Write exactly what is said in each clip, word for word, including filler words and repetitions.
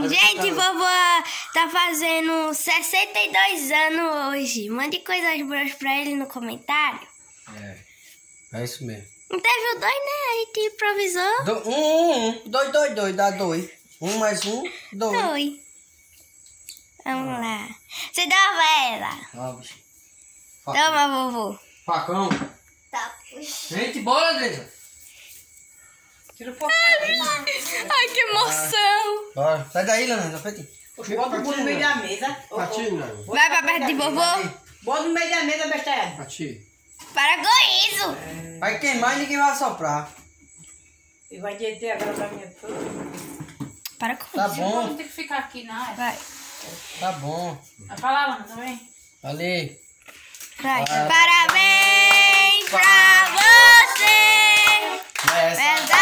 Gente, vovó tá fazendo sessenta e dois anos hoje. Mande coisas boas pra ele no comentário. É, é isso mesmo. Não teve o dois, né? A gente improvisou. Do, um, um, um. Dois, dois, dois. Dá dois. Um mais um, dois. Dois. Vamos lá. Você dá uma ela. Ó, bicho. Toma, vovô. Facão. Tá, puxa. Gente, bora, Andressa. Tira o foco. Ai, que emoção. Bora. Sai daí, Leandro. Aperta. Bota o bolo no meio da mesa. Patinho, Vai pra perto de vovô. Bota no meio da mesa, besteira. Patinho. Para com isso. Vai queimar e ninguém vai assoprar. E vai derreter agora pra minha toda. Para com Tá isso. bom, Não tem que ficar aqui, não. Vai. tá bom. Vai pra lá, Lana, também. Valeu. Vai. Parabéns pra você. Essa.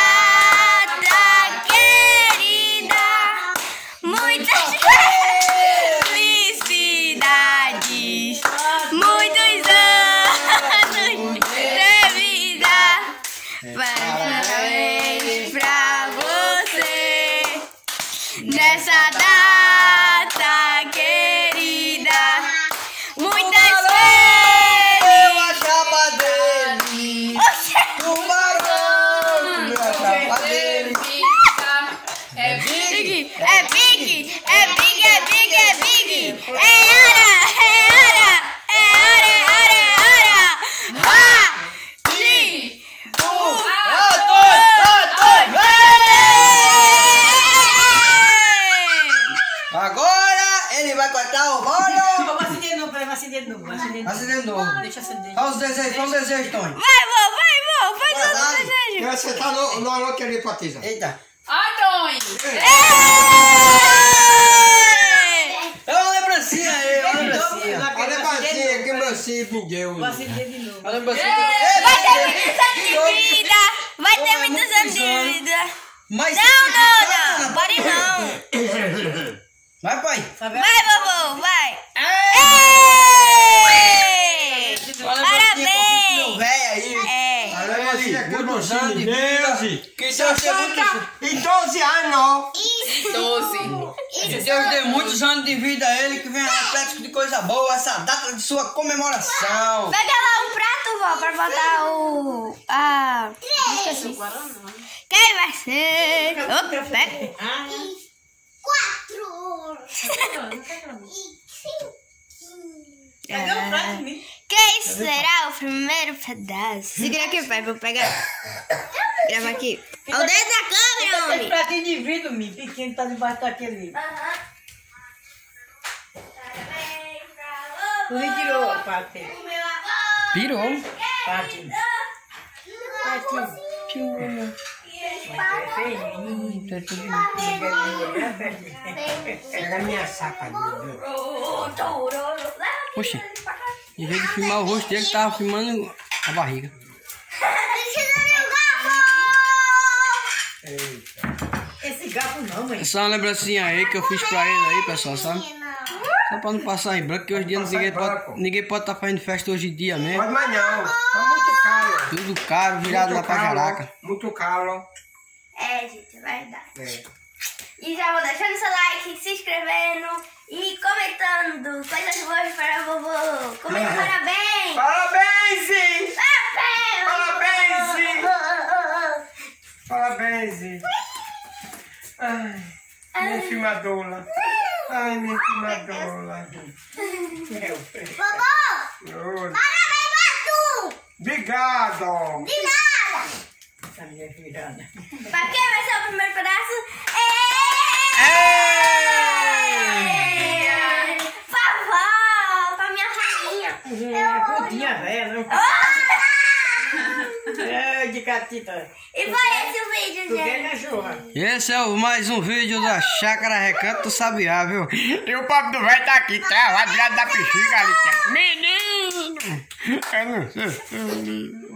Data querida. Muitas felicidades. Muitos anos de vida. Parabéns pra você. Nessa data querida. Muitas Eu a chapa dele. Tubarão. Eu a chapa dele. É Big, é big, é big, é big, é big. É hora, é hora, é hora, é hora, é hora. Ah, sim. Um, dois, dois, dois. Agora ele vai cortar o bolo. Vamos acender de novo, vai acender de novo. Vai acender de novo. Acende de novo. Deixa acender. Olha os desejos, olha os desejos, Tony. Vai, vô, vai, vô, faz Vai, outro vai. desejo. Você tá no, no anote ali, Patrícia. Eita. Ai, Tony! É uma lembrancinha aí, uma lembrancinha. Olha a bacia, que bacia de Deus. Vou acender de novo. Uma lembrancinha. Vai ter muitos anos de vida. Vai ter muitos anos de vida. Mas Não, não, não. Pode não. Vai, pai. Sabe? Vai, vovô, vai. Ei! Meu Parabéns. velho aí. É. Olha ali, que muitos anos de Deus. vida. Que Deus dê muitos... E doze anos. Doze. Que Deus dê muitos anos de vida a ele, que venha repleto de coisa boa, essa data de sua comemoração. Pega lá um prato, vó, pra botar o... Ah... Esqueci. Quem vai ser? Opa, pega. Cadê o prato de mim? Quem será o primeiro pedaço? Segura aqui, pai, vou pegar. Grava aqui. Olha o dedo da câmera, Aquele homem. pratinho de vidro, mi, pequeno, tá debaixo daquele. Tu retirou o pratinho. Pirou. Pratinho. Pratinho. Pega a minha saca ali. Poxa, em vez de filmar o rosto dele, tava filmando a barriga. Esse garfo não, mãe. Essa é uma lembrancinha aí que eu fiz pra ele aí, pessoal, sabe? Só pra não passar em branco, que hoje em dia ninguém pode, ninguém pode estar fazendo festa hoje em dia mesmo. Pode mais não. Tá muito caro. Tudo caro, virado Muito lá pra caro, Jaraca. Muito caro. É, gente, é verdade. É. E já vou deixando seu like, se inscrevendo e comentando coisas boas para a vovô. Comenta parabéns! Parabéns! Zi! Parabéns! Parabéns! Parabéns! Zi. Ai, minha filmadora. Ai, minha filmadora. Vovô! Oi. Parabéns pra tu! Obrigado! De nada! Essa minha virada. Pra quem vai ser o primeiro pedaço? É! Vovó! Pra minha rainha! É, putinha velha, não? É, de catita. E foi esse o vídeo, Tu quer gente? cachorra? Esse é o, mais um vídeo da Chácara Recanto do Sabiá, viu? E o papo do velho tá aqui, travado, virado da bexiga ali. Menino! Eu não sei.